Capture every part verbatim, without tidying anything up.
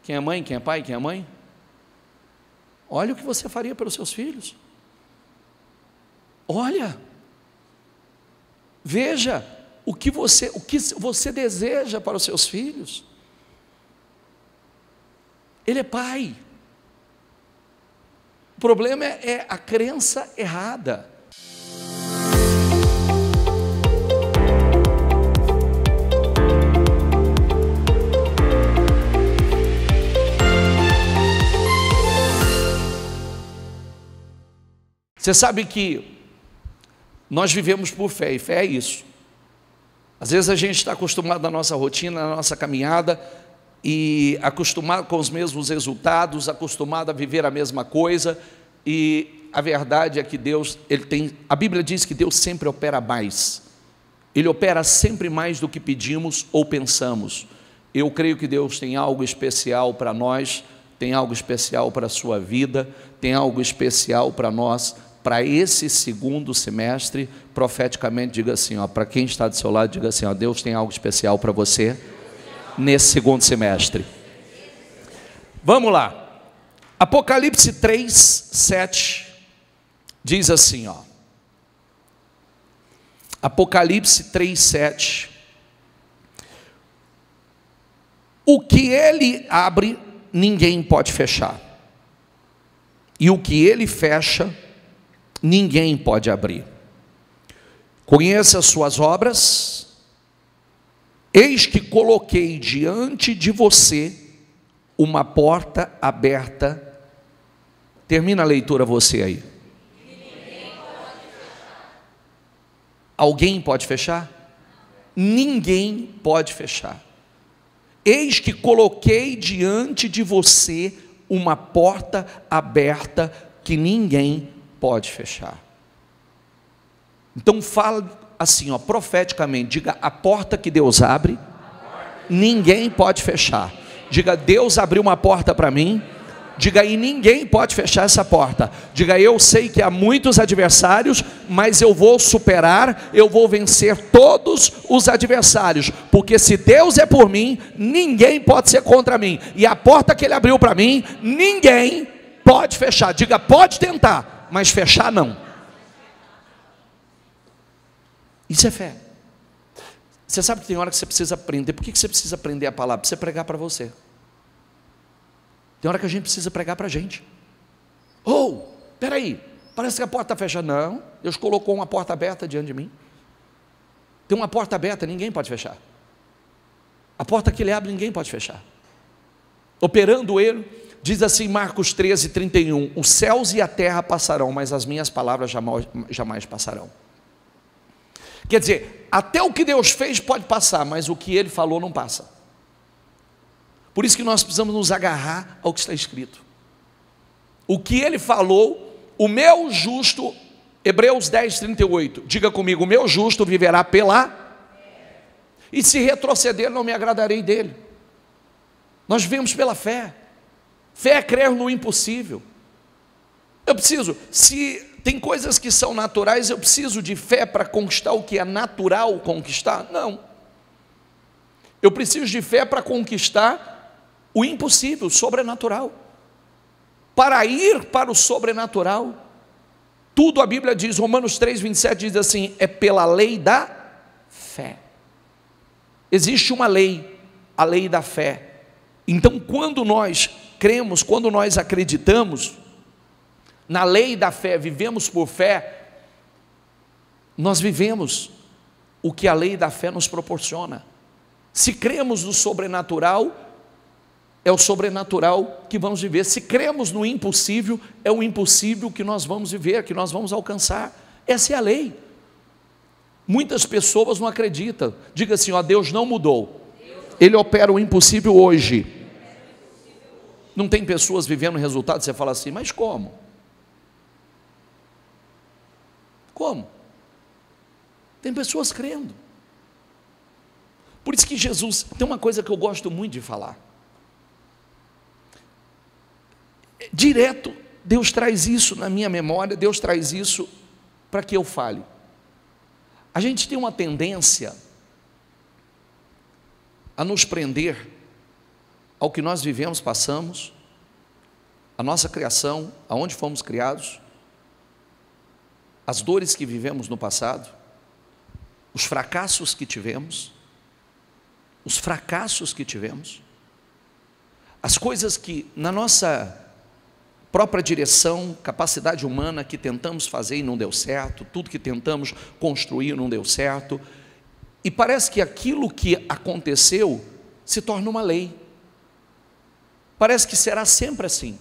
Quem é mãe, quem é pai, quem é mãe? Olha o que você faria pelos seus filhos. Olha, veja o que você, o que você deseja para os seus filhos. Ele é pai. O problema é, é a crença errada. Você sabe que nós vivemos por fé, e fé é isso. Às vezes a gente está acostumado na nossa rotina, na nossa caminhada, e acostumado com os mesmos resultados, acostumado a viver a mesma coisa, e a verdade é que Deus, ele tem, a Bíblia diz que Deus sempre opera mais. Ele opera sempre mais do que pedimos ou pensamos. Eu creio que Deus tem algo especial para nós, tem algo especial para a sua vida, tem algo especial para nós, para esse segundo semestre. Profeticamente, diga assim, ó, para quem está do seu lado, diga assim, ó, Deus tem algo especial para você nesse segundo semestre. Vamos lá, Apocalipse três, sete, diz assim, ó, Apocalipse três, sete, o que ele abre, ninguém pode fechar, e o que ele fecha, ninguém pode abrir. Conheça as suas obras, eis que coloquei diante de você uma porta aberta. Termina a leitura você aí. Alguém pode fechar? Ninguém pode fechar. Eis que coloquei diante de você uma porta aberta que ninguém pode fechar. Então fala assim, ó, profeticamente, diga: a porta que Deus abre, ninguém pode fechar. Diga: Deus abriu uma porta para mim. Diga: e ninguém pode fechar essa porta. Diga: eu sei que há muitos adversários, mas eu vou superar, eu vou vencer todos os adversários, porque se Deus é por mim, ninguém pode ser contra mim, e a porta que Ele abriu para mim, ninguém pode fechar. Diga: pode tentar, mas fechar não. Isso é fé. Você sabe que tem hora que você precisa aprender. Por que você precisa aprender a palavra? Para você pregar para você. Tem hora que a gente precisa pregar para a gente. Oh, peraí, parece que a porta está fechada. Não, Deus colocou uma porta aberta diante de mim. Tem uma porta aberta, ninguém pode fechar. A porta que Ele abre, ninguém pode fechar. Operando Ele, diz assim Marcos treze, trinta e um, os céus e a terra passarão, mas as minhas palavras jamais, jamais passarão. Quer dizer, até o que Deus fez pode passar, mas o que Ele falou não passa. Por isso que nós precisamos nos agarrar ao que está escrito. O que Ele falou, o meu justo, Hebreus dez, trinta e oito, diga comigo: o meu justo viverá pela, e se retroceder não me agradarei dele. Nós vivemos pela fé. Fé é crer no impossível. Eu preciso, se tem coisas que são naturais, eu preciso de fé para conquistar o que é natural conquistar? Não. Eu preciso de fé para conquistar o impossível, o sobrenatural. Para ir para o sobrenatural, tudo a Bíblia diz, Romanos três, vinte e sete diz assim, é pela lei da fé. Existe uma lei, a lei da fé. Então quando nós cremos, quando nós acreditamos na lei da fé, vivemos por fé, nós vivemos o que a lei da fé nos proporciona. Se cremos no sobrenatural, é o sobrenatural que vamos viver. Se cremos no impossível, é o impossível que nós vamos viver, que nós vamos alcançar. Essa é a lei. Muitas pessoas não acreditam. Diga assim, ó, Deus não mudou. Ele opera o impossível hoje. Não tem pessoas vivendo resultado, você fala assim, mas como? Como? Tem pessoas crendo. Por isso que Jesus, tem uma coisa que eu gosto muito de falar. Direto, Deus traz isso na minha memória, Deus traz isso para que eu fale. A gente tem uma tendência a nos prender ao que nós vivemos, passamos, a nossa criação, aonde fomos criados, as dores que vivemos no passado, os fracassos que tivemos, os fracassos que tivemos, as coisas que na nossa própria direção, capacidade humana que tentamos fazer e não deu certo, tudo que tentamos construir não deu certo, e parece que aquilo que aconteceu se torna uma lei, parece que será sempre assim,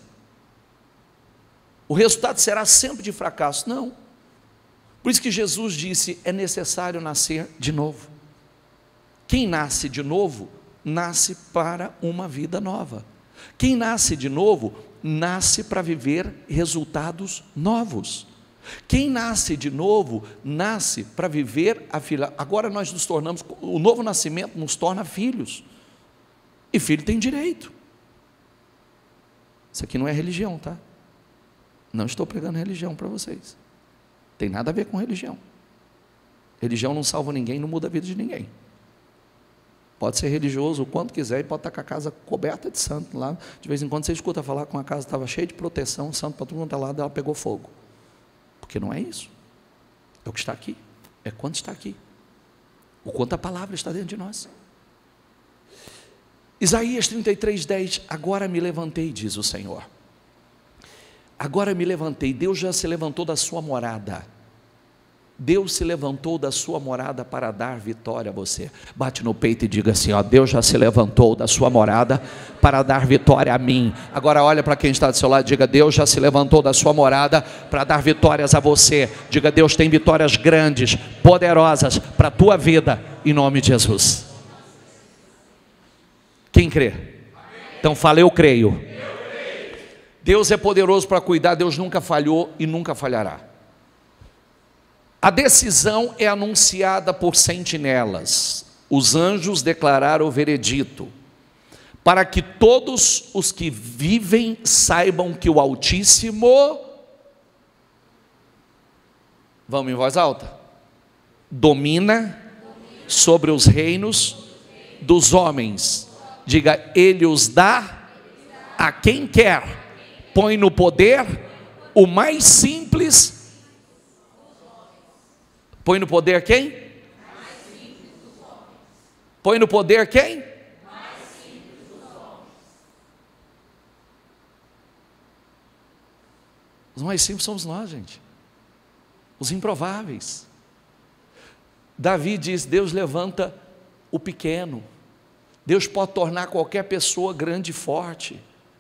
o resultado será sempre de fracasso. Não, por isso que Jesus disse, é necessário nascer de novo. Quem nasce de novo, nasce para uma vida nova. Quem nasce de novo, nasce para viver resultados novos. Quem nasce de novo, nasce para viver a filha. Agora nós nos tornamos, o novo nascimento nos torna filhos. E filho tem direito. Isso aqui não é religião, tá? Não estou pregando religião para vocês. Tem nada a ver com religião. Religião não salva ninguém, não muda a vida de ninguém. Pode ser religioso o quanto quiser e pode estar com a casa coberta de santo lá. De vez em quando você escuta falar que uma casa estava cheia de proteção, santo para todo mundo lá, ela pegou fogo. Porque não é isso. É o que está aqui. É quanto está aqui. O quanto a palavra está dentro de nós. Isaías trinta e três, dez. Agora me levantei, diz o Senhor. Agora me levantei. Deus já se levantou da sua morada. Deus se levantou da sua morada para dar vitória a você. Bate no peito e diga assim, ó, Deus já se levantou da sua morada para dar vitória a mim. Agora olha para quem está do seu lado e diga, Deus já se levantou da sua morada para dar vitórias a você. Diga, Deus tem vitórias grandes, poderosas para a tua vida, em nome de Jesus. Quem crê? Então fala, eu creio. Deus é poderoso para cuidar, Deus nunca falhou e nunca falhará. A decisão é anunciada por sentinelas. Os anjos declararam o veredito, para que todos os que vivem saibam que o Altíssimo, vamos em voz alta, domina sobre os reinos dos homens. Diga, Ele os dá a quem quer, põe no poder o mais simples. Põe no poder quem? Mais simples dos homens. Põe no poder quem? Mais simples dos homens. Os mais simples somos nós, gente. Os improváveis. Davi diz, Deus levanta o pequeno. Deus pode tornar qualquer pessoa grande e forte.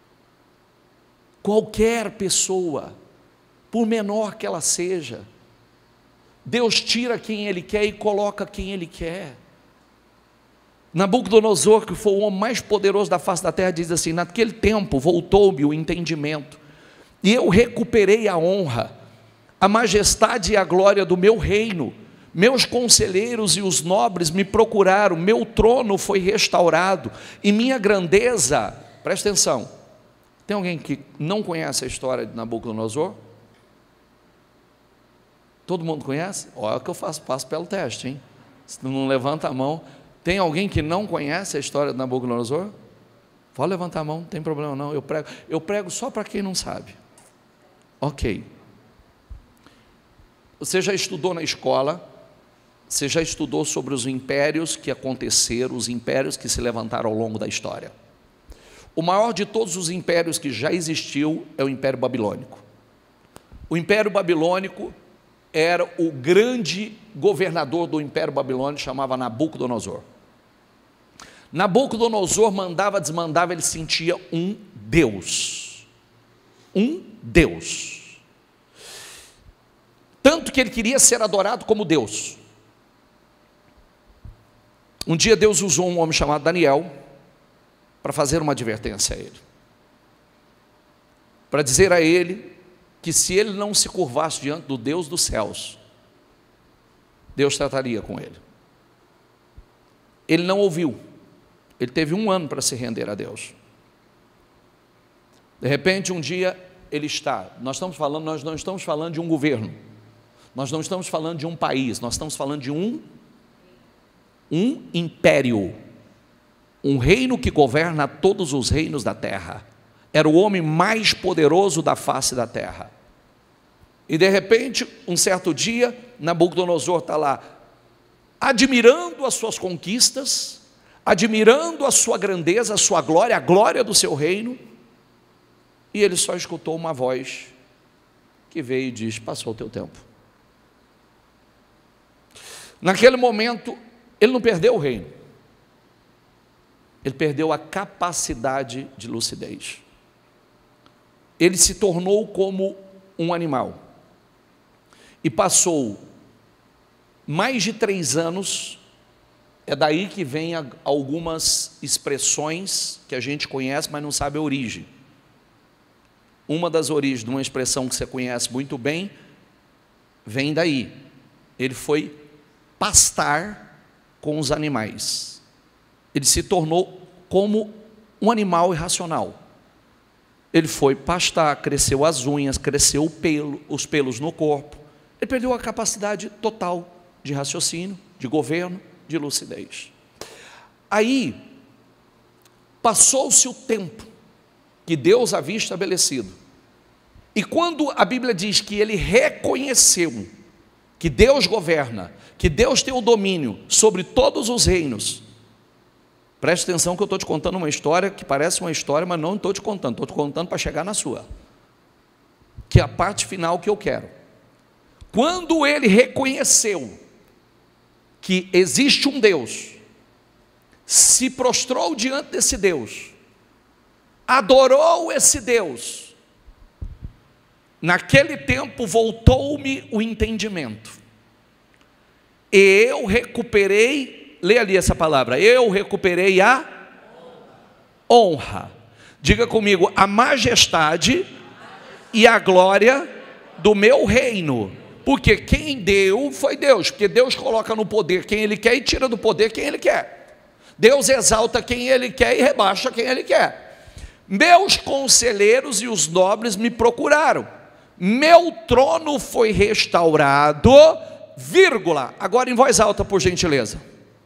Qualquer pessoa, por menor que ela seja. Deus tira quem Ele quer e coloca quem Ele quer. Nabucodonosor, que foi o homem mais poderoso da face da terra, diz assim, naquele tempo voltou-me o entendimento, e eu recuperei a honra, a majestade e a glória do meu reino. Meus conselheiros e os nobres me procuraram, meu trono foi restaurado, e minha grandeza, presta atenção, tem alguém que não conhece a história de Nabucodonosor? Todo mundo conhece? Olha que eu faço, passo pelo teste, hein? Se não levanta a mão. Tem alguém que não conhece a história de Nabucodonosor? Pode levantar a mão, não tem problema não. Eu prego, eu prego só para quem não sabe. Ok. Você já estudou na escola, você já estudou sobre os impérios que aconteceram, os impérios que se levantaram ao longo da história. O maior de todos os impérios que já existiu é o Império Babilônico. O Império Babilônico era o grande governador do Império Babilônico, chamava Nabucodonosor. Nabucodonosor mandava, desmandava, ele sentia um Deus. Um Deus. Tanto que ele queria ser adorado como Deus. Um dia Deus usou um homem chamado Daniel para fazer uma advertência a ele. Para dizer a ele que se ele não se curvasse diante do Deus dos céus, Deus trataria com ele. Ele não ouviu. Ele teve um ano para se render a Deus. De repente, um dia, ele está, nós estamos falando, nós não estamos falando de um governo, nós não estamos falando de um país, nós estamos falando de um, um império. um reino que governa todos os reinos da terra. Era o homem mais poderoso da face da terra. E de repente, um certo dia, Nabucodonosor está lá, admirando as suas conquistas, admirando a sua grandeza, a sua glória, a glória do seu reino, e ele só escutou uma voz que veio e diz: passou o teu tempo. Naquele momento, ele não perdeu o reino, ele perdeu a capacidade de lucidez. Ele se tornou como um animal, e passou mais de três anos, é daí que vem algumas expressões que a gente conhece, mas não sabe a origem. Uma das origens de uma expressão que você conhece muito bem, vem daí. Ele foi pastar com os animais. Ele se tornou como um animal irracional. Ele foi pastar, cresceu as unhas, cresceu o pelo, os pelos no corpo. Ele perdeu a capacidade total de raciocínio, de governo, de lucidez. Aí, passou-se o tempo que Deus havia estabelecido, e quando a Bíblia diz que ele reconheceu que Deus governa, que Deus tem o domínio sobre todos os reinos, preste atenção que eu estou te contando uma história que parece uma história, mas não estou te contando, estou te contando para chegar na sua, que é a parte final que eu quero. Quando ele reconheceu que existe um Deus, se prostrou diante desse Deus, adorou esse Deus, naquele tempo voltou-me o entendimento, e eu recuperei, lê ali essa palavra, eu recuperei a honra, diga comigo, a majestade e a glória do meu reino. Porque quem deu foi Deus, porque Deus coloca no poder quem Ele quer e tira do poder quem Ele quer. Deus exalta quem Ele quer e rebaixa quem Ele quer. Meus conselheiros e os nobres me procuraram, meu trono foi restaurado, vírgula, agora em voz alta por gentileza.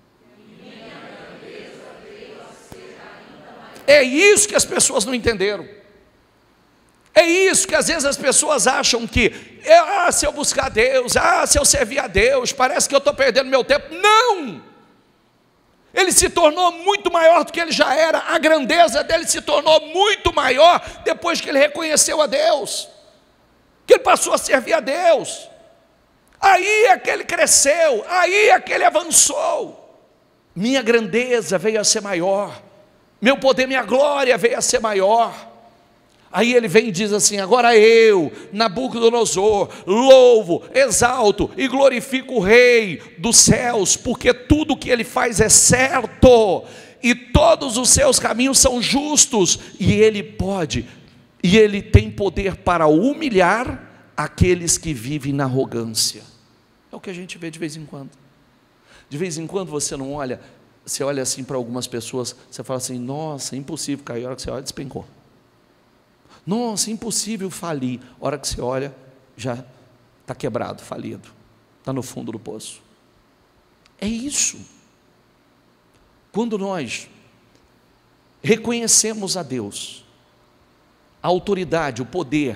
É isso que as pessoas não entenderam. É isso que às vezes as pessoas acham que, ah, se eu buscar Deus, ah, se eu servir a Deus, parece que eu estou perdendo meu tempo. Não! Ele se tornou muito maior do que ele já era, a grandeza dele se tornou muito maior depois que ele reconheceu a Deus, que ele passou a servir a Deus. Aí é que ele cresceu, aí é que ele avançou. Minha grandeza veio a ser maior, meu poder, minha glória veio a ser maior. Aí ele vem e diz assim: agora eu, Nabucodonosor, louvo, exalto e glorifico o Rei dos céus, porque tudo que ele faz é certo, e todos os seus caminhos são justos, e ele pode, e ele tem poder para humilhar aqueles que vivem na arrogância. É o que a gente vê de vez em quando. De vez em quando você não olha, você olha assim para algumas pessoas, você fala assim: nossa, impossível cair, a hora que você olha, despencou. Nossa, impossível falir. A hora que você olha, já está quebrado, falido, está no fundo do poço. É isso. Quando nós reconhecemos a Deus, a autoridade, o poder,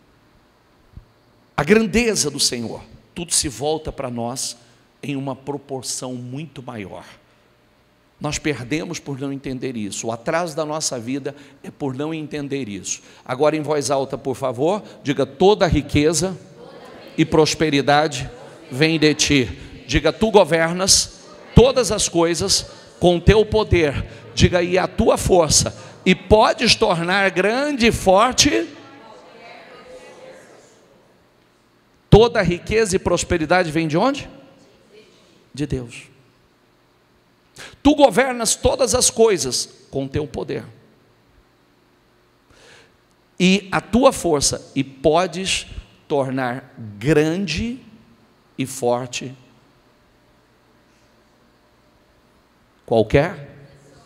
a grandeza do Senhor, tudo se volta para nós em uma proporção muito maior. Nós perdemos por não entender isso. O atraso da nossa vida é por não entender isso. Agora em voz alta, por favor, diga: toda riqueza e prosperidade vem de ti. Diga: tu governas todas as coisas com teu poder. Diga aí: a tua força, e podes tornar grande e forte. Toda riqueza e prosperidade vem de onde? De Deus. Tu governas todas as coisas com teu poder, e a tua força, e podes tornar grande e forte qualquer.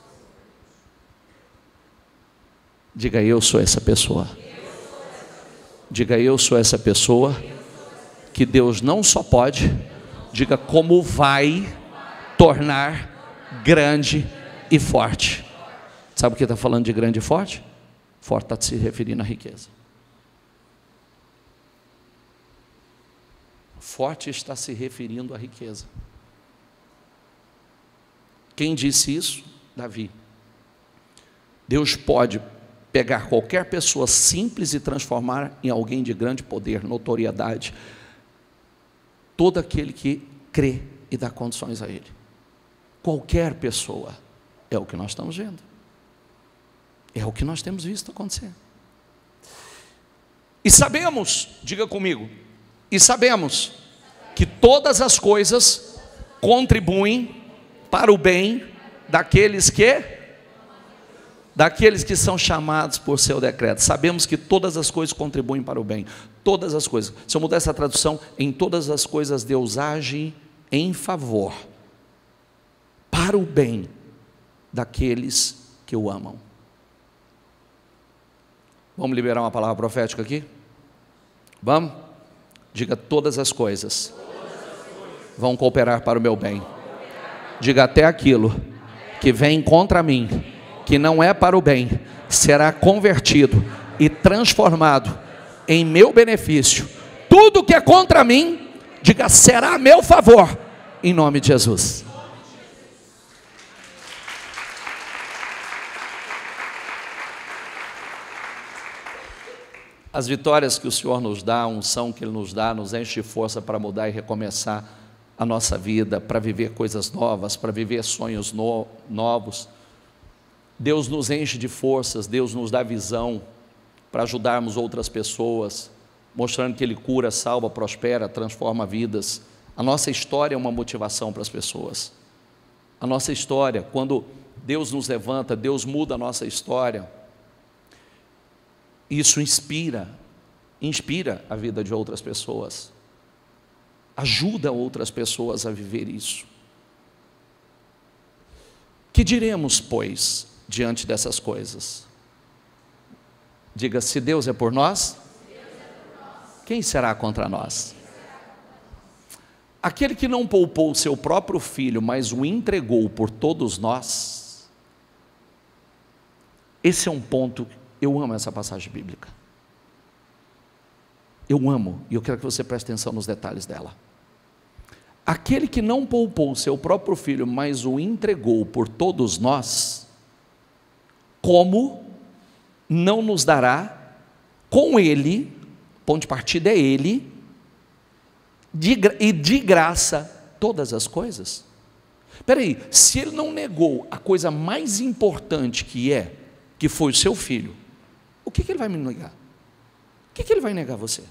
Diga: eu sou essa pessoa. Diga: eu sou essa pessoa que Deus não só pode, diga, como vai tornar grande e forte. Sabe o que está falando de grande e forte? Forte está se referindo à riqueza. Forte está se referindo à riqueza. Quem disse isso? Davi. Deus pode pegar qualquer pessoa simples e transformar em alguém de grande poder, notoriedade. Todo aquele que crê e dá condições a ele. Qualquer pessoa. É o que nós estamos vendo. É o que nós temos visto acontecer. E sabemos, diga comigo, e sabemos que todas as coisas contribuem para o bem daqueles que daqueles que são chamados por seu decreto. Sabemos que todas as coisas contribuem para o bem. Todas as coisas. Se eu mudar essa tradução, em todas as coisas Deus age em favor, para o bem daqueles que o amam. Vamos liberar uma palavra profética aqui? Vamos? Diga: todas as coisas vão cooperar para o meu bem. Diga: até aquilo que vem contra mim, que não é para o bem, será convertido e transformado em meu benefício. Tudo que é contra mim, diga: será a meu favor, em nome de Jesus. As vitórias que o Senhor nos dá, a unção que Ele nos dá, nos enche de força para mudar e recomeçar a nossa vida, para viver coisas novas, para viver sonhos no, novos. Deus nos enche de forças, Deus nos dá visão para ajudarmos outras pessoas, mostrando que Ele cura, salva, prospera, transforma vidas. A nossa história é uma motivação para as pessoas. A nossa história, quando Deus nos levanta, Deus muda a nossa história, isso inspira, inspira a vida de outras pessoas, ajuda outras pessoas a viver isso. Que diremos, pois, diante dessas coisas? Diga: se Deus é por nós, quem será contra nós? Aquele que não poupou o seu próprio filho, mas o entregou por todos nós. Esse é um ponto. Eu amo essa passagem bíblica. Eu amo, e eu quero que você preste atenção nos detalhes dela. Aquele que não poupou o seu próprio filho, mas o entregou por todos nós, como não nos dará com ele, ponto de partida é ele, de, e de graça todas as coisas? Espera aí, se ele não negou a coisa mais importante que é, que foi o seu filho, o que, que ele vai me negar? O que, que ele vai negar a você?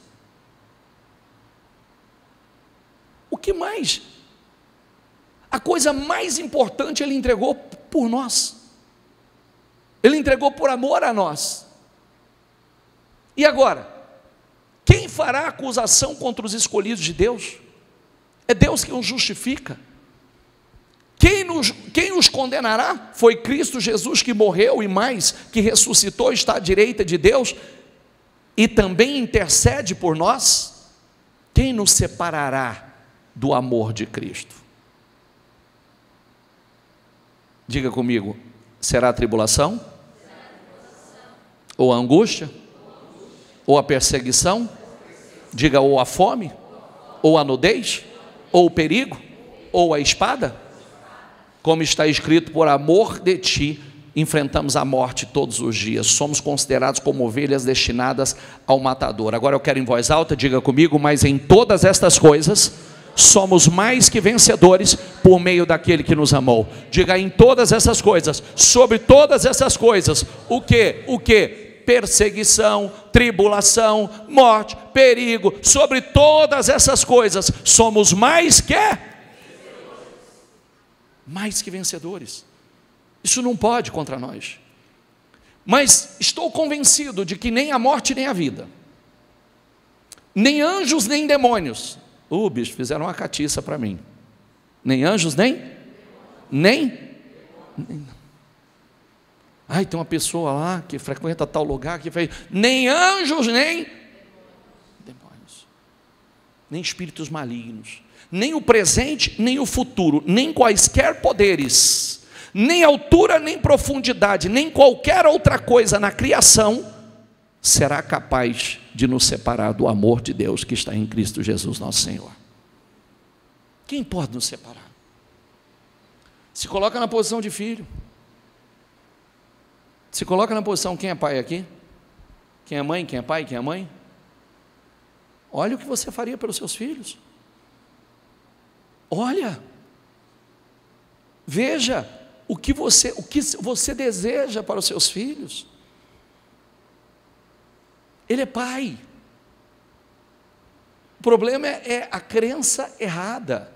O que mais? A coisa mais importante Ele entregou por nós. Ele entregou por amor a nós. E agora? Quem fará acusação contra os escolhidos de Deus? É Deus que os justifica. Quem, nos, quem os condenará? Foi Cristo Jesus, que morreu e mais, que ressuscitou, está à direita de Deus e também intercede por nós. Quem nos separará do amor de Cristo? Diga comigo: será a tribulação? Ou a angústia? Ou a perseguição? Diga: ou a fome? Ou a nudez? Ou o perigo? Ou a espada? Como está escrito: por amor de ti, enfrentamos a morte todos os dias, somos considerados como ovelhas destinadas ao matador. Agora eu quero em voz alta, diga comigo: mas em todas estas coisas, somos mais que vencedores, por meio daquele que nos amou. Diga: em todas essas coisas, sobre todas essas coisas, o que? O que? Perseguição, tribulação, morte, perigo, sobre todas essas coisas, somos mais que mais que vencedores. Isso não pode contra nós. Mas estou convencido de que nem a morte nem a vida, nem anjos nem demônios, uh, bicho, fizeram uma catiça para mim, nem anjos nem nem, nem ai, tem uma pessoa lá que frequenta tal lugar que fez, nem anjos nem demônios, nem espíritos malignos, nem o presente, nem o futuro, nem quaisquer poderes, nem altura, nem profundidade, nem qualquer outra coisa na criação será capaz de nos separar do amor de Deus que está em Cristo Jesus nosso Senhor. Quem pode nos separar? Se coloca na posição de filho. Se coloca na posição, quem é pai aqui? Quem é mãe? Quem é pai? Quem é mãe? Olha o que você faria pelos seus filhos. Olha. Veja o que você, o que você deseja para os seus filhos. Ele é pai. O problema é, é a crença errada.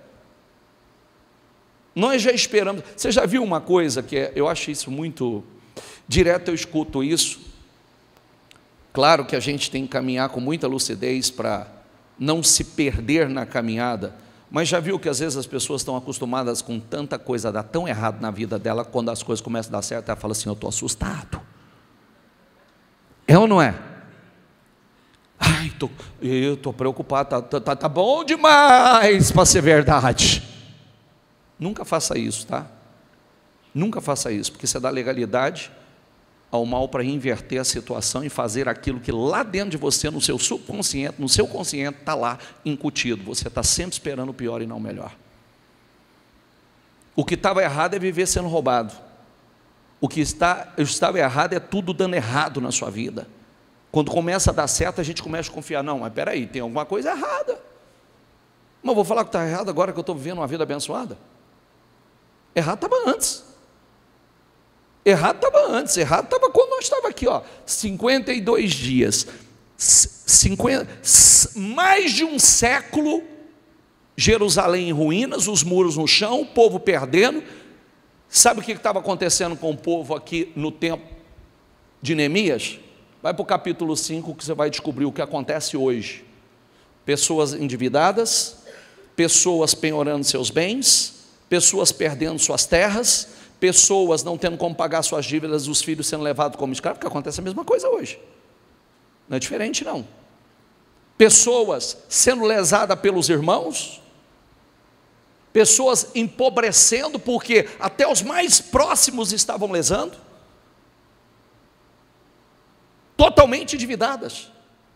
Nós já esperamos. Você já viu uma coisa que é, eu acho isso muito direto, eu escuto isso. Claro que a gente tem que caminhar com muita lucidez para não se perder na caminhada, mas já viu que às vezes as pessoas estão acostumadas com tanta coisa dar tão errado na vida dela, quando as coisas começam a dar certo, ela fala assim: eu estou assustado. É ou não é? Ai, tô, eu estou preocupado, tá, tá, tá bom demais para ser verdade. Nunca faça isso, tá? Nunca faça isso, porque você dá legalidade ao mal para inverter a situação e fazer aquilo que lá dentro de você, no seu subconsciente, no seu consciente, está lá incutido. Você está sempre esperando o pior e não o melhor. O que estava errado é viver sendo roubado. O que está, estava errado é tudo dando errado na sua vida. Quando começa a dar certo, a gente começa a confiar: não, mas peraí, tem alguma coisa errada. Mas vou falar que está errado agora que eu estou vivendo uma vida abençoada? Errado estava antes. Errado estava antes, errado estava quando nós estávamos aqui, ó, cinquenta e dois dias, cinquenta, mais de um século, Jerusalém em ruínas, os muros no chão, o povo perdendo. Sabe o que estava acontecendo com o povo aqui no tempo de Neemias? Vai para o capítulo cinco que você vai descobrir o que acontece hoje. Pessoas endividadas, pessoas penhorando seus bens, pessoas perdendo suas terras, pessoas não tendo como pagar suas dívidas, os filhos sendo levados como escravos, porque acontece a mesma coisa hoje. Não é diferente não. Pessoas sendo lesadas pelos irmãos, pessoas empobrecendo, porque até os mais próximos estavam lesando, totalmente endividadas.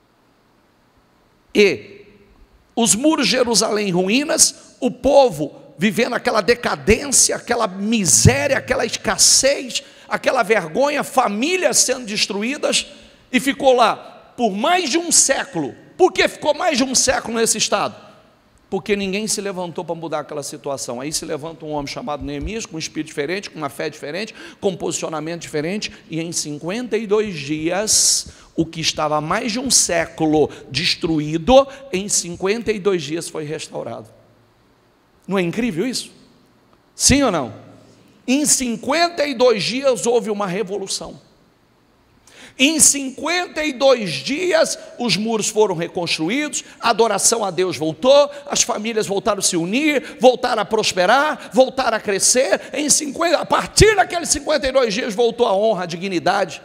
E os muros de Jerusalém em ruínas, o povo vivendo aquela decadência, aquela miséria, aquela escassez, aquela vergonha, famílias sendo destruídas, e ficou lá por mais de um século. Por que ficou mais de um século nesse estado? Porque ninguém se levantou para mudar aquela situação. Aí se levanta um homem chamado Neemias, com um espírito diferente, com uma fé diferente, com um posicionamento diferente, e em cinquenta e dois dias, o que estava há mais de um século destruído, em cinquenta e dois dias foi restaurado. Não é incrível isso? Sim ou não? Em cinquenta e dois dias houve uma revolução. Em cinquenta e dois dias os muros foram reconstruídos, a adoração a Deus voltou, as famílias voltaram a se unir, voltaram a prosperar, voltaram a crescer. Em cinquenta, a partir daqueles cinquenta e dois dias voltou a honra, a dignidade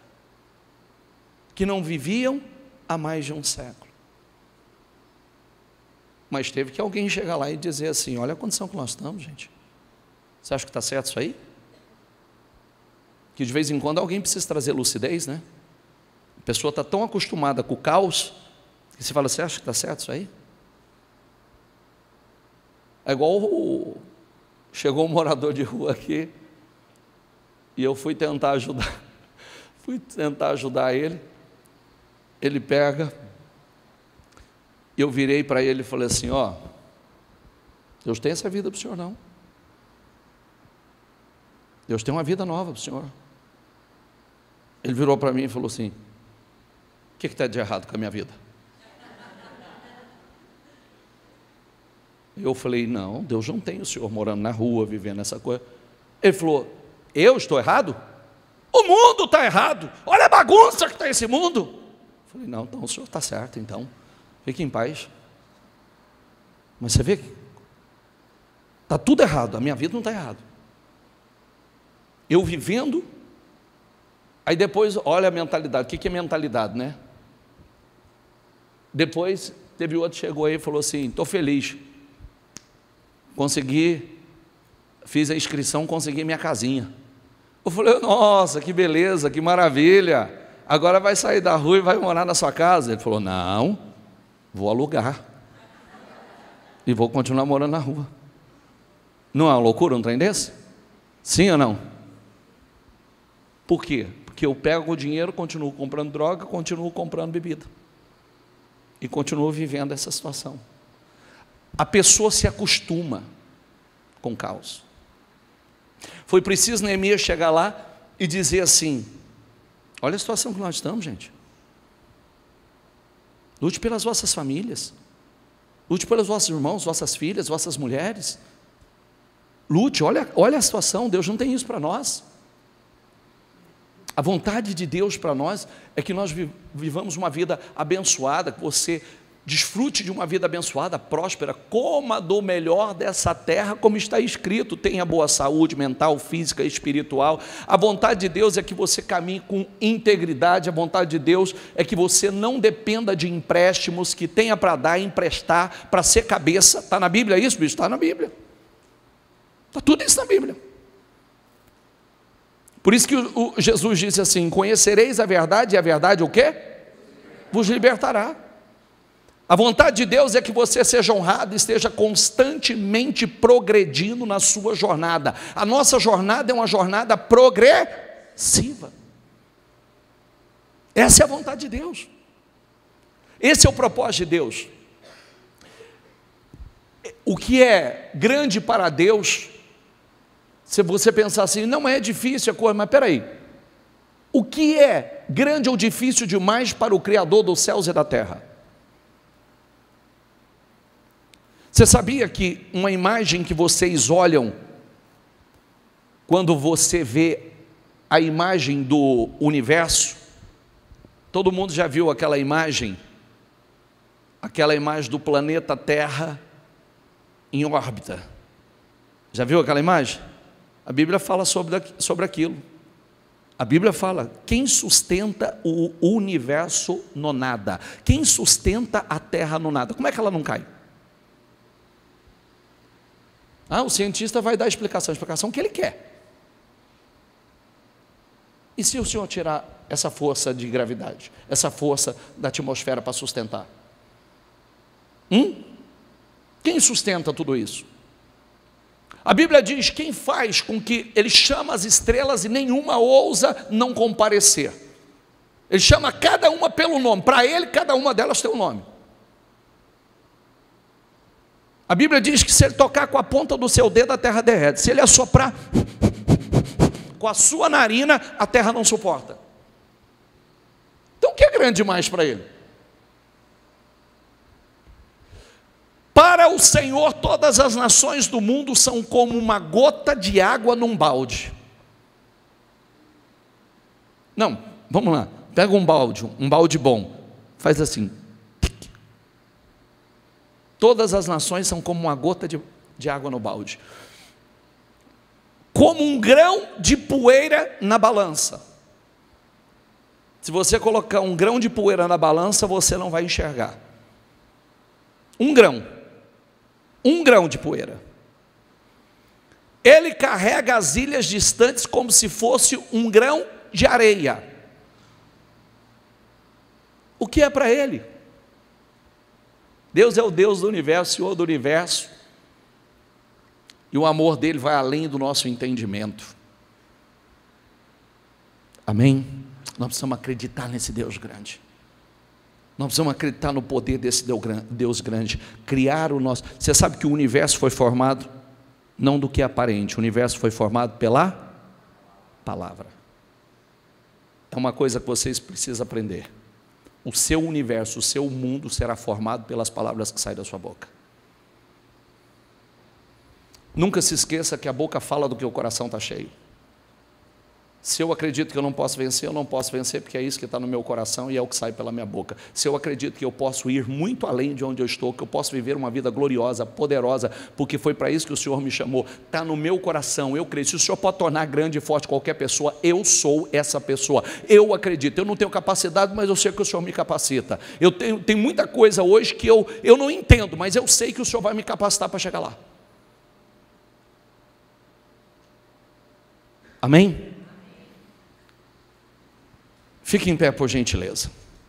que não viviam há mais de um século. Mas teve que alguém chegar lá e dizer assim: olha a condição que nós estamos, gente. Você acha que está certo isso aí? Que de vez em quando alguém precisa trazer lucidez, né? A pessoa está tão acostumada com o caos, que você fala: você acha que está certo isso aí? É igual o... chegou um morador de rua aqui, e eu fui tentar ajudar, fui tentar ajudar ele, ele pega... Eu virei para ele e falei assim: ó, Deus tem essa vida para o senhor não. Deus tem uma vida nova para o senhor. Ele virou para mim e falou assim: o que está de errado com a minha vida? Eu falei: não, Deus não tem o senhor morando na rua, vivendo essa coisa. Ele falou: eu estou errado? O mundo está errado, olha a bagunça que está esse mundo. Eu falei: não, então o senhor está certo, então fique em paz. Mas você vê que está tudo errado, a minha vida não está errada. Eu vivendo, aí depois, olha a mentalidade. O que é mentalidade, né? Depois, teve outro que chegou aí e falou assim: estou feliz, consegui fiz a inscrição, consegui minha casinha. Eu falei, nossa, que beleza, que maravilha, agora vai sair da rua e vai morar na sua casa? Ele falou, não, vou alugar e vou continuar morando na rua. Não é uma loucura um trem desse? Sim ou não? Por quê? Porque eu pego o dinheiro, continuo comprando droga, continuo comprando bebida e continuo vivendo essa situação. A pessoa se acostuma com o caos. Foi preciso Neemias chegar lá e dizer assim, olha a situação que nós estamos, gente. Lute pelas vossas famílias, lute pelos vossos irmãos, vossas filhas, vossas mulheres. Lute, olha, olha a situação, Deus não tem isso para nós. A vontade de Deus para nós é que nós vivamos uma vida abençoada, que você desfrute de uma vida abençoada, próspera, coma do melhor dessa terra, como está escrito, tenha boa saúde mental, física, espiritual. A vontade de Deus é que você caminhe com integridade, a vontade de Deus é que você não dependa de empréstimos, que tenha para dar, emprestar, para ser cabeça. Está na Bíblia isso, bicho? Está na Bíblia. Está tudo isso na Bíblia. Por isso que o, o Jesus disse assim, conhecereis a verdade, e a verdade o quê? Vos libertará. A vontade de Deus é que você seja honrado e esteja constantemente progredindo na sua jornada. A nossa jornada é uma jornada progressiva. Essa é a vontade de Deus. Esse é o propósito de Deus. O que é grande para Deus, se você pensar assim, não é difícil a coisa, mas peraí, o que é grande ou difícil demais para o Criador dos céus e da terra? Você sabia que uma imagem que vocês olham, quando você vê a imagem do universo, todo mundo já viu aquela imagem, aquela imagem do planeta Terra em órbita, já viu aquela imagem? A Bíblia fala sobre, sobre aquilo, a Bíblia fala, quem sustenta o universo no nada? Quem sustenta a Terra no nada? Como é que ela não cai? Ah, o cientista vai dar a explicação, a explicação que ele quer. E se o senhor tirar essa força de gravidade, essa força da atmosfera para sustentar? Hum? Quem sustenta tudo isso? A Bíblia diz, quem faz com que ele chama as estrelas e nenhuma ousa não comparecer? Ele chama cada uma pelo nome, para ele cada uma delas tem um nome. A Bíblia diz que se ele tocar com a ponta do seu dedo, a terra derrete. Se ele assoprar com a sua narina, a terra não suporta. Então o que é grande demais para ele? Para o Senhor, todas as nações do mundo são como uma gota de água num balde. Não, vamos lá, pega um balde, um balde bom, faz assim. Todas as nações são como uma gota de, de água no balde, como um grão de poeira na balança. Se você colocar um grão de poeira na balança, você não vai enxergar. Um grão, um grão de poeira. Ele carrega as ilhas distantes como se fosse um grão de areia. O que é para ele? Deus é o Deus do universo, Senhor do universo, e o amor dele vai além do nosso entendimento. Amém? Nós precisamos acreditar nesse Deus grande. Nós precisamos acreditar no poder desse Deus grande. Criar o nosso... Você sabe que o universo foi formado não do que é aparente, o universo foi formado pela palavra. É uma coisa que vocês precisam aprender. O seu universo, o seu mundo será formado pelas palavras que saem da sua boca. Nunca se esqueça que a boca fala do que o coração está cheio. Se eu acredito que eu não posso vencer, eu não posso vencer, porque é isso que está no meu coração e é o que sai pela minha boca. Se eu acredito que eu posso ir muito além de onde eu estou, que eu posso viver uma vida gloriosa, poderosa, porque foi para isso que o Senhor me chamou, está no meu coração, eu creio. Se o Senhor pode tornar grande e forte qualquer pessoa, eu sou essa pessoa. Eu acredito, eu não tenho capacidade, mas eu sei que o Senhor me capacita. Eu tenho, tem muita coisa hoje que eu, eu não entendo, mas eu sei que o Senhor vai me capacitar para chegar lá. Amém? Fique em pé, por gentileza.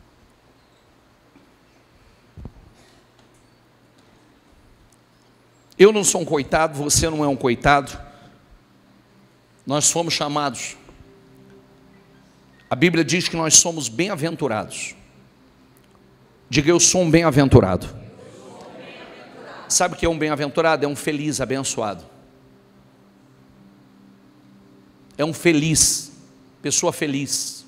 Eu não sou um coitado, você não é um coitado. Nós fomos chamados. A Bíblia diz que nós somos bem-aventurados. Diga, eu sou um bem-aventurado. Sabe o que é um bem-aventurado? É um feliz, abençoado. É um feliz, pessoa feliz.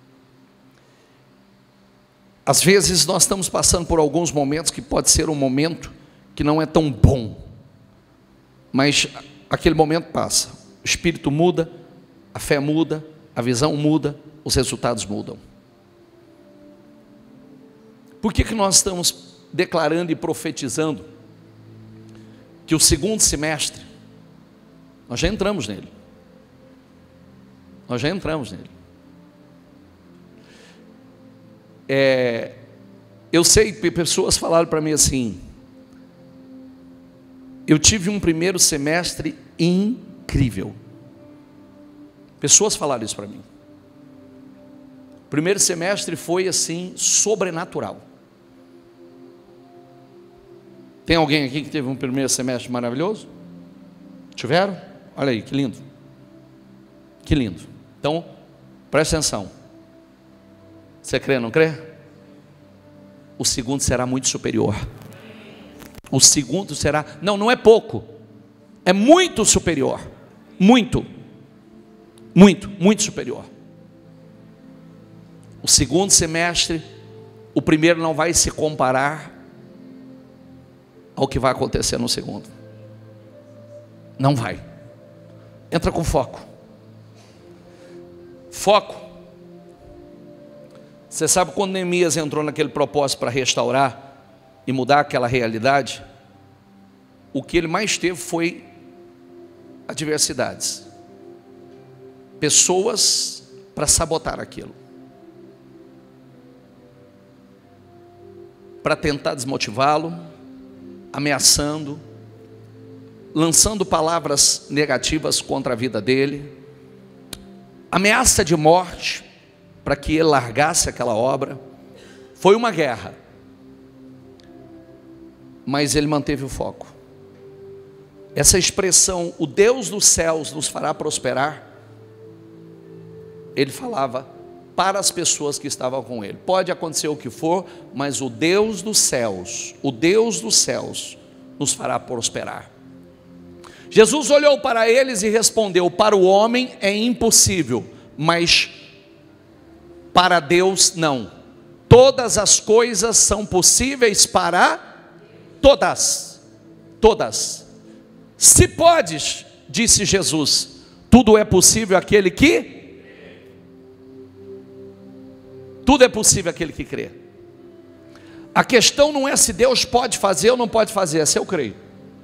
Às vezes nós estamos passando por alguns momentos que pode ser um momento que não é tão bom, mas aquele momento passa, o espírito muda, a fé muda, a visão muda, os resultados mudam. Por que que nós estamos declarando e profetizando que o segundo semestre, nós já entramos nele, nós já entramos nele. É, eu sei que pessoas falaram para mim assim, eu tive um primeiro semestre incrível. Pessoas falaram isso para mim. O primeiro semestre foi assim, sobrenatural. Tem alguém aqui que teve um primeiro semestre maravilhoso? Tiveram? Olha aí, que lindo. Que lindo. Então, presta atenção. Você crê, não crê? O segundo será muito superior. O segundo será, não, não é pouco, é muito superior. Muito, muito, muito superior. O segundo semestre, o primeiro não vai se comparar ao que vai acontecer no segundo. Não vai. Entra com foco. Foco. Você sabe quando Neemias entrou naquele propósito para restaurar e mudar aquela realidade, o que ele mais teve foi adversidades, pessoas para sabotar aquilo, para tentar desmotivá-lo, ameaçando, lançando palavras negativas contra a vida dele, ameaça de morte, para que ele largasse aquela obra. Foi uma guerra, mas ele manteve o foco. Essa expressão, o Deus dos céus nos fará prosperar, ele falava para as pessoas que estavam com ele. Pode acontecer o que for, mas o Deus dos céus, o Deus dos céus nos fará prosperar. Jesus olhou para eles e respondeu: para o homem é impossível, mas para Deus não. Todas as coisas são possíveis para todas, todas. Se podes, disse Jesus, tudo é possível àquele que Tudo é possível àquele que crê. A questão não é se Deus pode fazer ou não pode fazer, é se eu creio.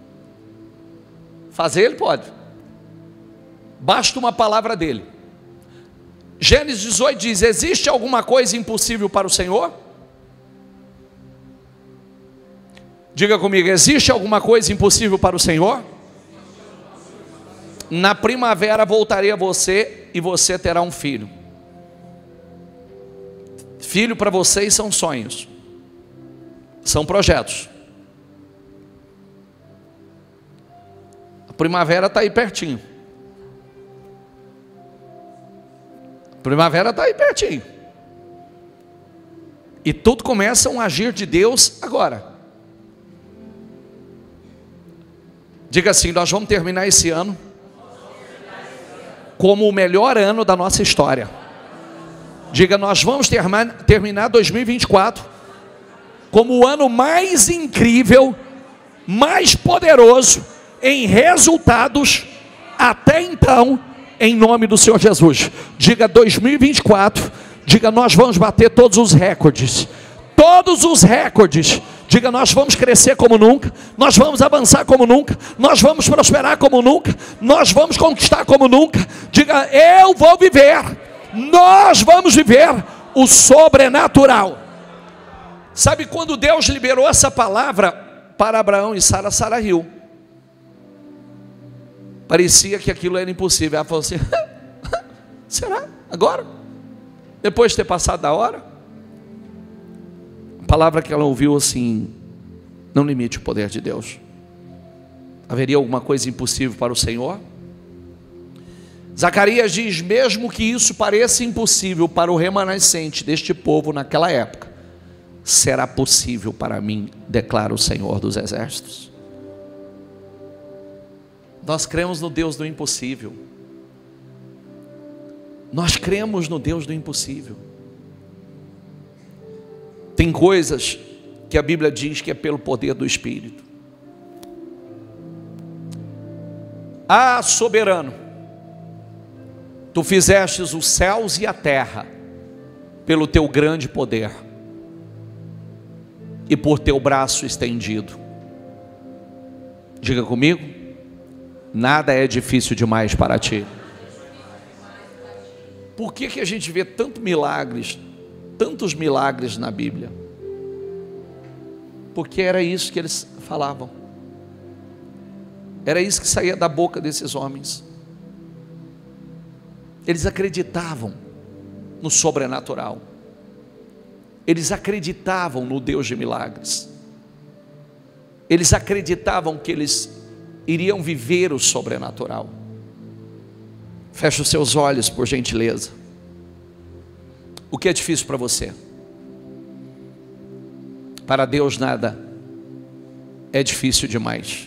Fazer Ele pode, basta uma palavra dEle. Gênesis dezoito diz: existe alguma coisa impossível para o Senhor? Diga comigo, existe alguma coisa impossível para o Senhor? Na primavera voltarei a você e você terá um filho. Filho para vocês são sonhos, são projetos. A primavera está aí pertinho. A primavera está aí pertinho. E tudo começa um agir de Deus agora. Diga assim: nós vamos terminar esse ano como o melhor ano da nossa história. Diga, nós vamos terminar, terminar dois mil e vinte e quatro como o ano mais incrível, mais poderoso em resultados até então, em nome do Senhor Jesus. Diga, dois mil e vinte e quatro, diga, nós vamos bater todos os recordes, todos os recordes. Diga, nós vamos crescer como nunca, nós vamos avançar como nunca, nós vamos prosperar como nunca, nós vamos conquistar como nunca. Diga, eu vou viver, nós vamos viver o sobrenatural. Sabe quando Deus liberou essa palavra para Abraão e Sara, Sara riu. Parecia que aquilo era impossível. Ela falou assim: Será? Agora? Depois de ter passado da hora? A palavra que ela ouviu assim: não limite o poder de Deus. Haveria alguma coisa impossível para o Senhor? Zacarias diz: mesmo que isso pareça impossível para o remanescente deste povo naquela época, será possível para mim, declara o Senhor dos Exércitos. Nós cremos no Deus do impossível. Nós cremos no Deus do impossível. Tem coisas que a Bíblia diz que é pelo poder do Espírito. Ah, soberano, tu fizestes os céus e a terra pelo teu grande poder e por teu braço estendido. Diga comigo: nada é difícil demais para ti. Por que que a gente vê tantos milagres, tantos milagres na Bíblia? Porque era isso que eles falavam, era isso que saía da boca desses homens. Eles acreditavam no sobrenatural, eles acreditavam no Deus de milagres, eles acreditavam que eles iriam viver o sobrenatural. Feche os seus olhos, por gentileza. O que é difícil para você? Para Deus nada é difícil demais.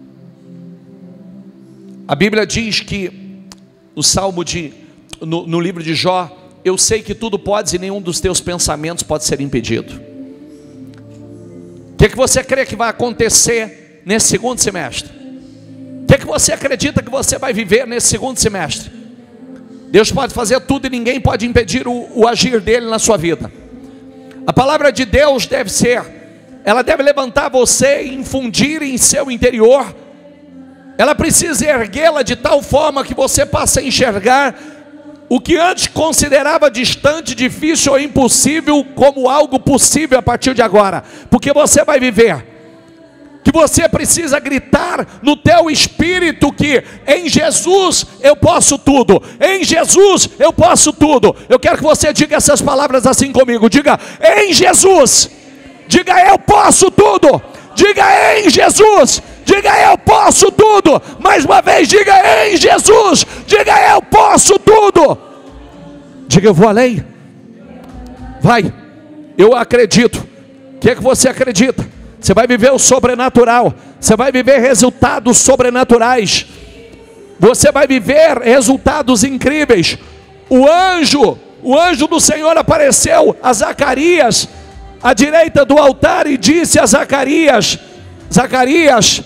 A Bíblia diz que no Salmo de, no, no livro de Jó: eu sei que tudo podes e nenhum dos teus pensamentos pode ser impedido. O que, é que você crê que vai acontecer nesse segundo semestre? O que, é que você acredita que você vai viver nesse segundo semestre? Deus pode fazer tudo e ninguém pode impedir o, o agir dele na sua vida. A palavra de Deus deve ser, ela deve levantar você e infundir em seu interior. Ela precisa erguê-la de tal forma que você passe a enxergar o que antes considerava distante, difícil ou impossível como algo possível a partir de agora. Porque você vai viver, que você precisa gritar no teu espírito que em Jesus eu posso tudo, em Jesus eu posso tudo. Eu quero que você diga essas palavras assim comigo. Diga: em Jesus. Diga: eu posso tudo. Diga: em Jesus. Diga: eu posso tudo. Mais uma vez, diga: em Jesus. Diga: eu posso tudo. Diga: eu vou além. Vai, eu acredito. O que é que você acredita? Você vai viver o sobrenatural. Você vai viver resultados sobrenaturais. Você vai viver resultados incríveis. O anjo, o anjo do Senhor apareceu a Zacarias à direita do altar e disse a Zacarias: Zacarias,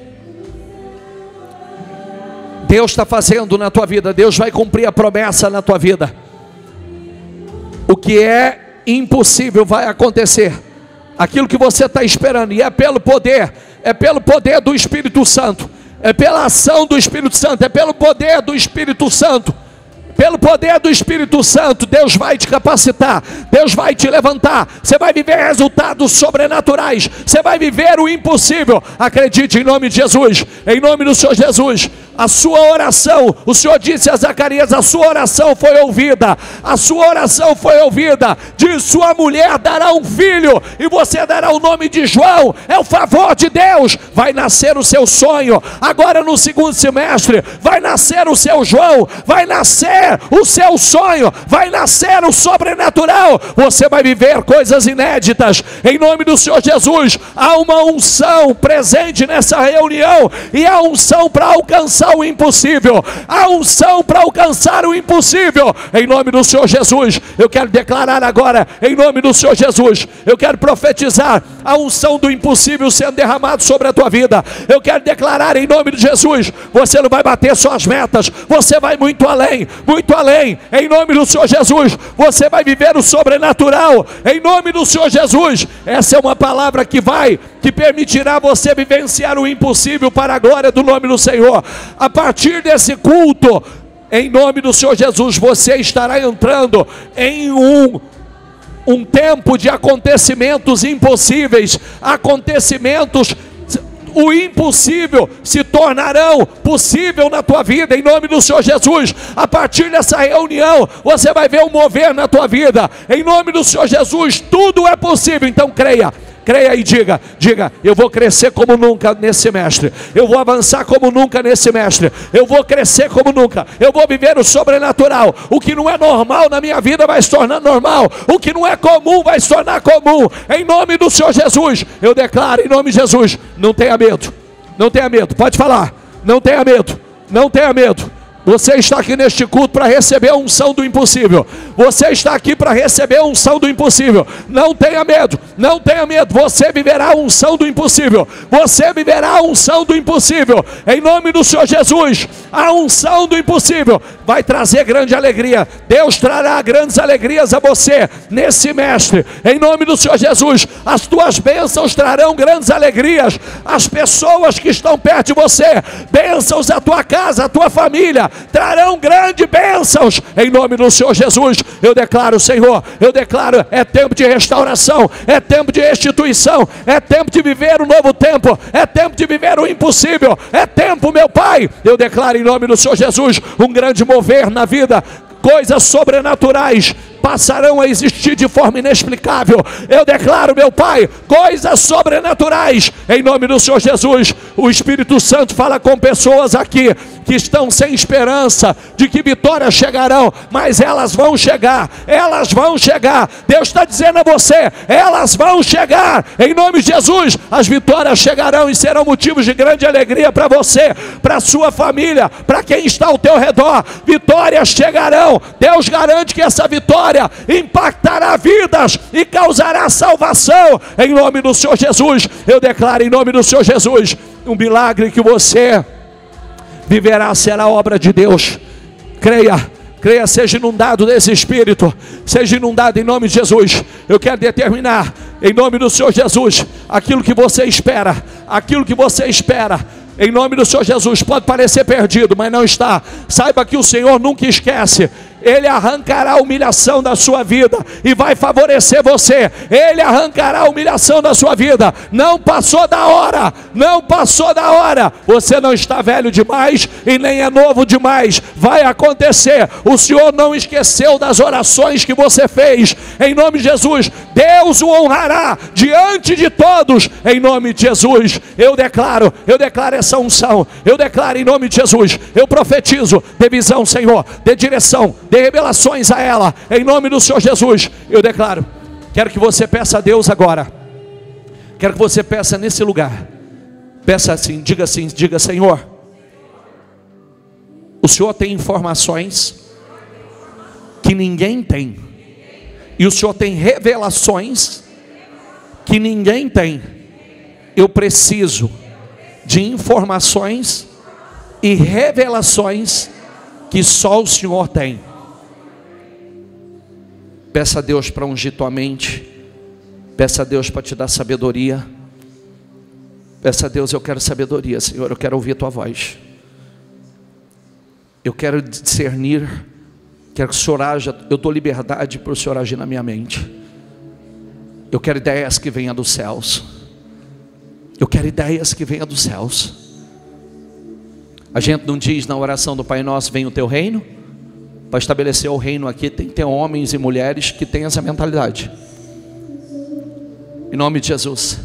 Deus está fazendo na tua vida, Deus vai cumprir a promessa na tua vida. O que é impossível vai acontecer. Aquilo que você está esperando, e é pelo poder, é pelo poder do Espírito Santo, é pela ação do Espírito Santo, é pelo poder do Espírito Santo. Pelo poder do Espírito Santo, Deus vai te capacitar, Deus vai te levantar. Você vai viver resultados sobrenaturais, você vai viver o impossível. Acredite em nome de Jesus, em nome do Senhor Jesus. A sua oração, o Senhor disse a Zacarias: a sua oração foi ouvida, a sua oração foi ouvida. De sua mulher dará um filho, e você dará o nome de João. É o favor de Deus, vai nascer o seu sonho. Agora no segundo semestre, vai nascer o seu João, vai nascer o seu sonho, vai nascer o sobrenatural. Você vai viver coisas inéditas, em nome do Senhor Jesus. Há uma unção presente nessa reunião, e a unção para alcançar o impossível, a unção para alcançar o impossível, em nome do Senhor Jesus. Eu quero declarar agora, em nome do Senhor Jesus, eu quero profetizar a unção do impossível sendo derramado sobre a tua vida. Eu quero declarar em nome de Jesus: você não vai bater suas metas, você vai muito além, muito além, em nome do Senhor Jesus. Você vai viver o sobrenatural, em nome do Senhor Jesus. Essa é uma palavra que vai, que permitirá você vivenciar o impossível para a glória do nome do Senhor. A partir desse culto, em nome do Senhor Jesus, você estará entrando em um um tempo de acontecimentos impossíveis, acontecimentos o impossível se tornarão possível na tua vida, em nome do Senhor Jesus. A partir dessa reunião, você vai ver um mover na tua vida, em nome do Senhor Jesus. Tudo é possível, então creia. Creia e diga, diga, eu vou crescer como nunca nesse semestre, eu vou avançar como nunca nesse semestre, eu vou crescer como nunca, eu vou viver o sobrenatural. O que não é normal na minha vida vai se tornar normal, o que não é comum vai se tornar comum, em nome do Senhor Jesus. Eu declaro em nome de Jesus, não tenha medo, não tenha medo, pode falar, não tenha medo, não tenha medo. Você está aqui neste culto para receber a unção do impossível. Você está aqui para receber a unção do impossível. Não tenha medo, não tenha medo. Você viverá a unção do impossível. Você viverá a unção do impossível. Em nome do Senhor Jesus, a unção do impossível vai trazer grande alegria. Deus trará grandes alegrias a você nesse semestre. Em nome do Senhor Jesus, as tuas bênçãos trarão grandes alegrias. As pessoas que estão perto de você, bênçãos à tua casa, à tua família, trarão grandes bênçãos, em nome do Senhor Jesus. Eu declaro, Senhor, eu declaro, é tempo de restauração, é tempo de restituição, é tempo de viver um novo tempo, é tempo de viver o impossível, é tempo, meu Pai, eu declaro em nome do Senhor Jesus, um grande mover na vida, coisas sobrenaturais passarão a existir de forma inexplicável. Eu declaro, meu Pai, coisas sobrenaturais, em nome do Senhor Jesus. O Espírito Santo fala com pessoas aqui que estão sem esperança de que vitórias chegarão, mas elas vão chegar, elas vão chegar. Deus está dizendo a você, elas vão chegar, em nome de Jesus. As vitórias chegarão e serão motivos de grande alegria para você, para a sua família, para quem está ao teu redor. Vitórias chegarão. Deus garante que essa vitória impactará vidas e causará salvação, em nome do Senhor Jesus. Eu declaro em nome do Senhor Jesus, um milagre que você viverá será obra de Deus. Creia, creia, seja inundado desse Espírito, seja inundado em nome de Jesus. Eu quero determinar em nome do Senhor Jesus, aquilo que você espera, aquilo que você espera, em nome do Senhor Jesus. Pode parecer perdido, mas não está. Saiba que o Senhor nunca esquece. Ele arrancará a humilhação da sua vida e vai favorecer você. Ele arrancará a humilhação da sua vida. Não passou da hora, não passou da hora. Você não está velho demais e nem é novo demais. Vai acontecer. O Senhor não esqueceu das orações que você fez. Em nome de Jesus, Deus o honrará diante de todos. Em nome de Jesus, eu declaro, eu declaro essa unção. Eu declaro em nome de Jesus. Eu profetizo, dê visão, Senhor, dê direção, dê revelações a ela, em nome do Senhor Jesus. Eu declaro, quero que você peça a Deus agora, quero que você peça nesse lugar, peça assim, diga assim, diga: Senhor, o Senhor tem informações que ninguém tem, e o Senhor tem revelações que ninguém tem. Eu preciso de informações e revelações que só o Senhor tem. Peça a Deus para ungir tua mente. Peça a Deus para te dar sabedoria. Peça a Deus: eu quero sabedoria, Senhor, eu quero ouvir a tua voz. Eu quero discernir. Quero que o Senhor haja. Eu dou liberdade para o Senhor agir na minha mente. Eu quero ideias que venham dos céus. Eu quero ideias que venham dos céus. A gente não diz na oração do Pai Nosso: venha o teu reino. Para estabelecer o reino aqui tem que ter homens e mulheres que têm essa mentalidade. Em nome de Jesus.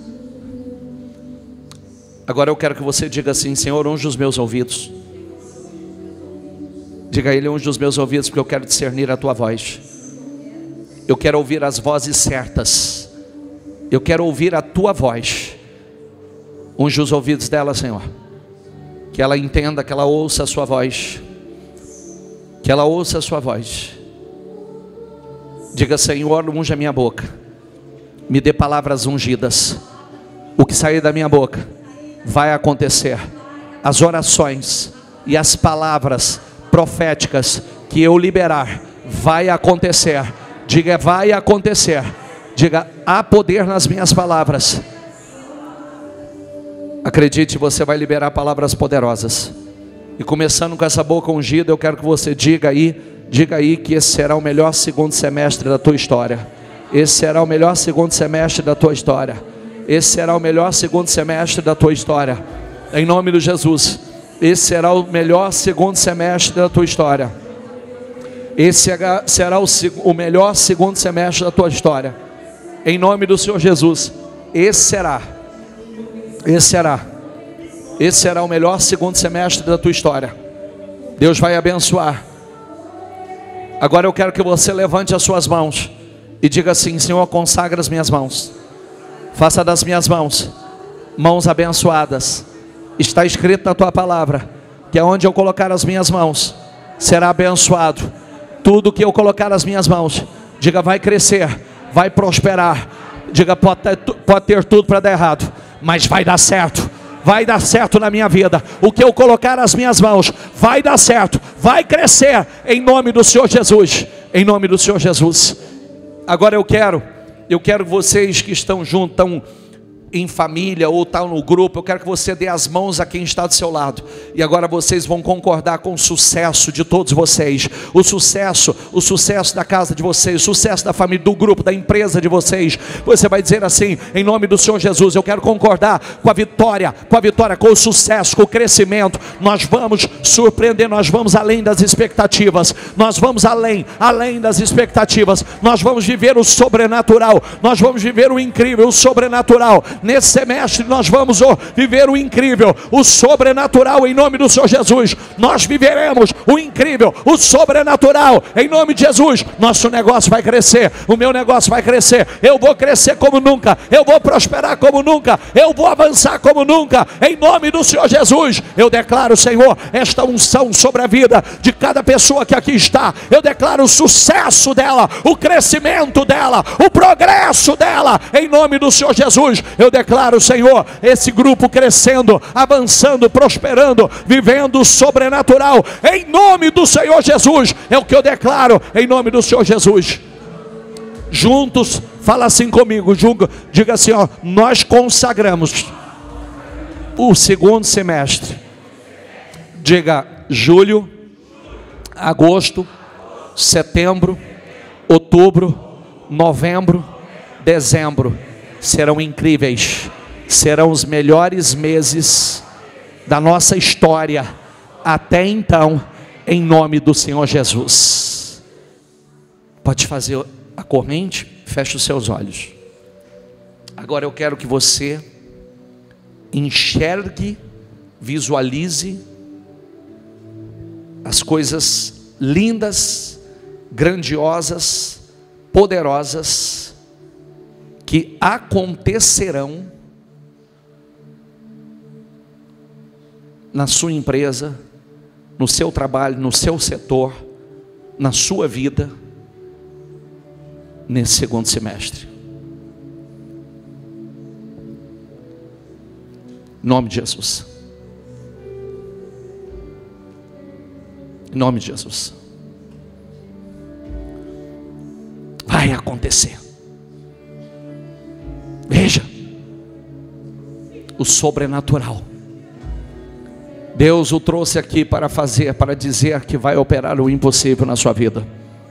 Agora eu quero que você diga assim: Senhor, unge os meus ouvidos. Diga a Ele: unge os meus ouvidos, porque eu quero discernir a tua voz. Eu quero ouvir as vozes certas. Eu quero ouvir a tua voz. Unge os ouvidos dela, Senhor. Que ela entenda, que ela ouça a sua voz. Que ela ouça a sua voz. Diga: Senhor, unge a minha boca. Me dê palavras ungidas. O que sair da minha boca vai acontecer. As orações e as palavras proféticas que eu liberar vai acontecer. Diga: vai acontecer. Diga: há poder nas minhas palavras. Acredite, você vai liberar palavras poderosas. E começando com essa boca ungida, eu quero que você diga aí, diga aí que esse será o melhor segundo semestre da tua história. Esse será o melhor segundo semestre da tua história. esse será o melhor segundo semestre da tua história. Em nome de Jesus. Esse será o melhor segundo semestre da tua história. Esse será o, o melhor segundo semestre da tua história. Em nome do Senhor Jesus. Esse será. Esse será. Esse será o melhor segundo semestre da tua história. Deus vai abençoar. Agora eu quero que você levante as suas mãos e diga assim: Senhor, consagra as minhas mãos. Faça das minhas mãos mãos abençoadas. Está escrito na tua palavra que aonde eu colocar as minhas mãos será abençoado. Tudo que eu colocar as minhas mãos, diga, vai crescer, vai prosperar. Diga, pode ter, pode ter tudo para dar errado, mas vai dar certo. Vai dar certo na minha vida. O que eu colocar as minhas mãos vai dar certo, vai crescer, em nome do Senhor Jesus. Em nome do Senhor Jesus. Agora eu quero Eu quero vocês que estão juntos, estão em família ou estão no grupo, eu quero que você dê as mãos a quem está do seu lado. E agora vocês vão concordar com o sucesso de todos vocês. O sucesso, o sucesso da casa de vocês, o sucesso da família, do grupo, da empresa de vocês. Você vai dizer assim, em nome do Senhor Jesus, eu quero concordar com a vitória, com a vitória, com o sucesso, com o crescimento. Nós vamos surpreender, nós vamos além das expectativas. Nós vamos além, além das expectativas. Nós vamos viver o sobrenatural. Nós vamos viver o incrível, o sobrenatural. Nesse semestre nós vamos oh, viver o incrível, o sobrenatural em nome do Senhor Jesus. Nós viveremos o incrível, o sobrenatural em nome de Jesus. Nosso negócio vai crescer, o meu negócio vai crescer. Eu vou crescer como nunca, eu vou prosperar como nunca, eu vou avançar como nunca, em nome do Senhor Jesus. Eu declaro, Senhor, esta unção sobre a vida de cada pessoa que aqui está. Eu declaro o sucesso dela, o crescimento dela, o progresso dela, em nome do Senhor Jesus. Eu declaro, Senhor, esse grupo crescendo, avançando, prosperando, vivendo o sobrenatural, em nome do Senhor Jesus. É o que eu declaro, em nome do Senhor Jesus. Juntos, fala assim comigo, diga assim, ó, nós consagramos o segundo semestre. Diga, julho, agosto, setembro, outubro, novembro, dezembro. Serão incríveis, serão os melhores meses da nossa história até então, em nome do Senhor Jesus. Pode fazer a corrente, feche os seus olhos. Agora eu quero que você enxergue, visualize as coisas lindas, grandiosas, poderosas que acontecerão na sua empresa, no seu trabalho, no seu setor, na sua vida, nesse segundo semestre. Em nome de Jesus. Em nome de Jesus. Vai acontecer. Veja, o sobrenatural. Deus o trouxe aqui para fazer, para dizer que vai operar o impossível na sua vida.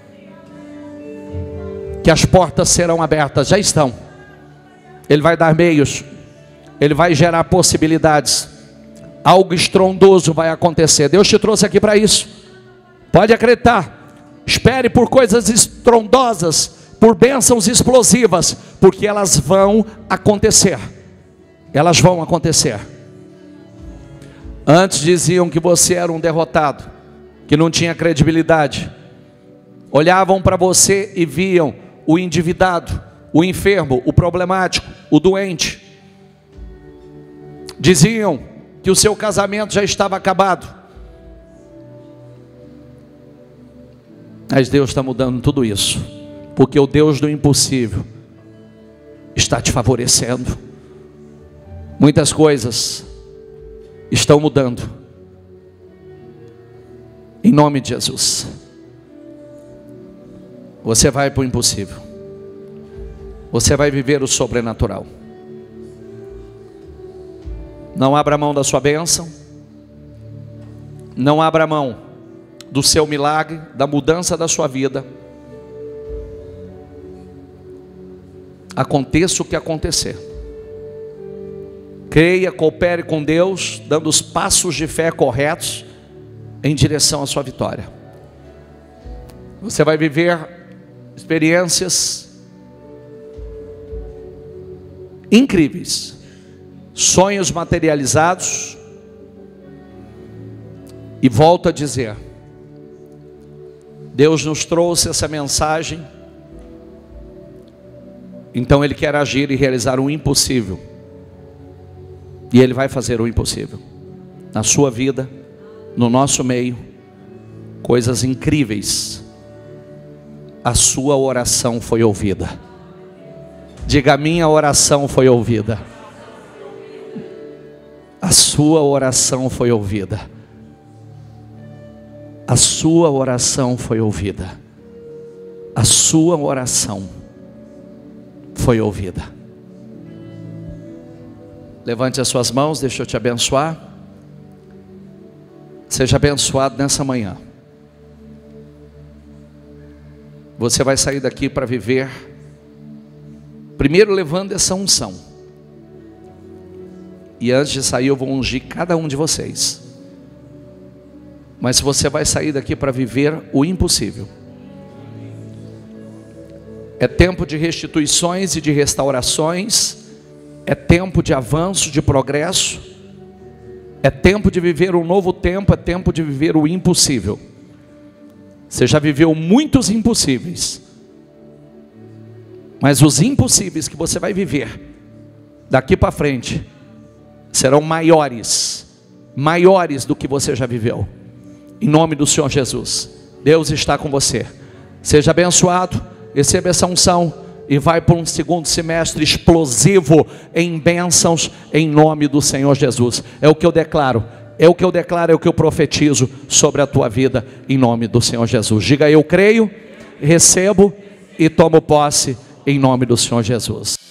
Que as portas serão abertas, já estão. Ele vai dar meios, Ele vai gerar possibilidades. Algo estrondoso vai acontecer. Deus te trouxe aqui para isso. Pode acreditar. Espere por coisas estrondosas, por bênçãos explosivas, porque elas vão acontecer. Elas vão acontecer. Antes diziam que você era um derrotado, que não tinha credibilidade. Olhavam para você e viam o endividado, o enfermo, o problemático, o doente. Diziam que o seu casamento já estava acabado. Mas Deus está mudando tudo isso, porque o Deus do impossível está te favorecendo. Muitas coisas estão mudando, em nome de Jesus. Você vai para o impossível, você vai viver o sobrenatural. Não abra mão da sua bênção, não abra mão do seu milagre, da mudança da sua vida. Aconteça o que acontecer, Creia, coopere com Deus, dando os passos de fé corretos em direção à sua vitória. Você vai viver experiências incríveis, sonhos materializados. E volto a dizer, Deus nos trouxe essa mensagem, então Ele quer agir e realizar o impossível. E Ele vai fazer o impossível na sua vida, no nosso meio, coisas incríveis. A sua oração foi ouvida. Diga: a minha oração foi ouvida. A sua oração foi ouvida. A sua oração foi ouvida. A sua oração foi ouvida. Levante as suas mãos, deixa eu te abençoar. Seja abençoado nessa manhã. Você vai sair daqui para viver, primeiro levando essa unção. E antes de sair eu vou ungir cada um de vocês. Mas você vai sair daqui para viver o impossível. É tempo de restituições e de restaurações. É tempo de avanço, de progresso. É tempo de viver um novo tempo. É tempo de viver o impossível. Você já viveu muitos impossíveis, mas os impossíveis que você vai viver daqui para frente serão maiores, maiores do que você já viveu. Em nome do Senhor Jesus, Deus está com você. Seja abençoado, receba essa unção e vai para um segundo semestre explosivo em bênçãos, em nome do Senhor Jesus. É o que eu declaro, é o que eu declaro, é o que eu profetizo sobre a tua vida, em nome do Senhor Jesus. Diga: eu creio, recebo e tomo posse, em nome do Senhor Jesus.